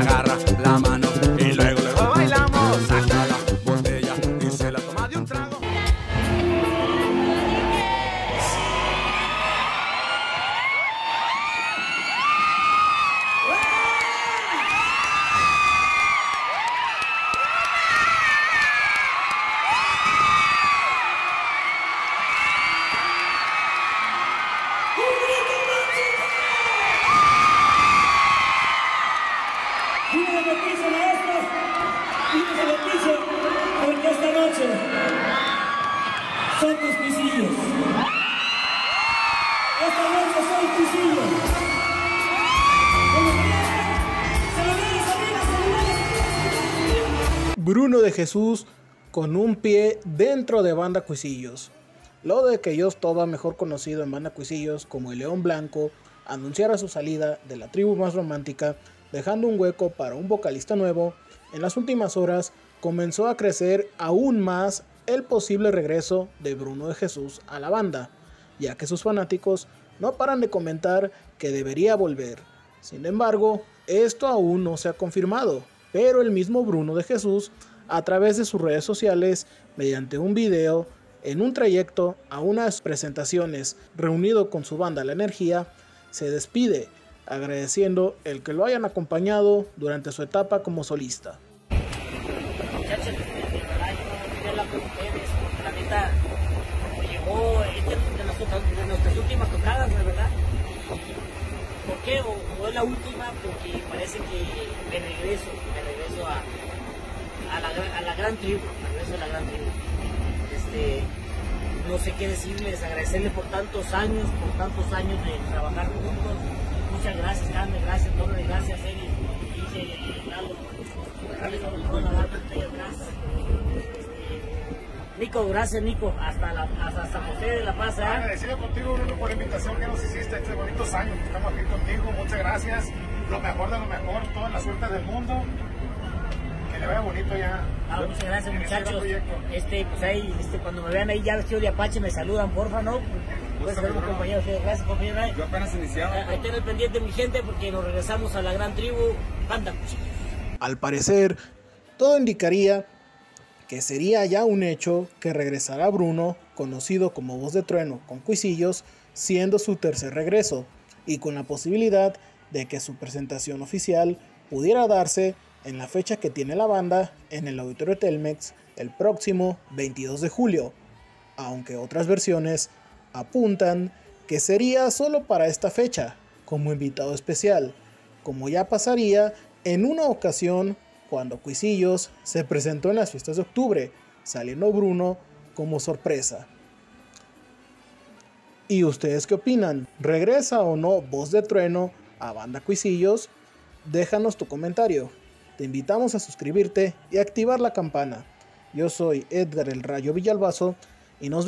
agarra la mano y luego bailamos. Saca la botella y se la toma de un trago. Una noticia, maestros, una noticia, porque esta noche son tus pisillos. Esta noche son pisillos. Bruno de Jesús con un pie dentro de Banda Cuisillos. Luego de que Yostoba, mejor conocido en Banda Cuisillos como el León Blanco, anunciara su salida de la tribu más romántica, dejando un hueco para un vocalista nuevo, en las últimas horas comenzó a crecer aún más el posible regreso de Bruno de Jesús a la banda, ya que sus fanáticos no paran de comentar que debería volver. Sin embargo, esto aún no se ha confirmado, pero el mismo Bruno de Jesús, a través de sus redes sociales, mediante un video, en un trayecto a unas presentaciones reunido con su banda La Energía, se despide, agradeciendo el que lo hayan acompañado durante su etapa como solista. Muchachos, de verdad yo no quería hablar con ustedes, porque la neta me llegó de nuestras últimas tocadas, de verdad. ¿Por qué? O es la última, porque parece que me regreso a la gran tribu, no sé qué decirles, agradecerles por tantos años de trabajar juntos. Muchas gracias, Carmen, gracias, Doble, gracias, Eri, Nico, gracias, Nico, hasta José de La Paz. Agradecido contigo, Bruno, por la invitación que nos hiciste estos bonitos años que estamos aquí contigo. Muchas gracias, lo mejor de lo mejor, toda la suerte del mundo. Que le vaya bonito ya. Muchas gracias, muchachos. Pues ahí, cuando me vean ahí ya vestido de Apache, me saludan, porfa, ¿no? Pues ser un compañero, gracias, compañero. Yo apenas iniciaba. Ahí tengo el pendiente, mi gente, porque nos regresamos a la gran tribu Banda Cuisillos. Al parecer, todo indicaría que sería ya un hecho que regresará Bruno, conocido como Voz de Trueno con Cuisillos, siendo su tercer regreso, y con la posibilidad de que su presentación oficial pudiera darse en la fecha que tiene la banda en el Auditorio Telmex el próximo 22 de julio, aunque otras versiones apuntan que sería solo para esta fecha, como invitado especial, como ya pasaría en una ocasión cuando Cuisillos se presentó en las fiestas de octubre, saliendo Bruno como sorpresa. ¿Y ustedes qué opinan? ¿Regresa o no Voz de Trueno a Banda Cuisillos? Déjanos tu comentario. Te invitamos a suscribirte y activar la campana. Yo soy Edgar el Rayo Villalbazo y nos vemos.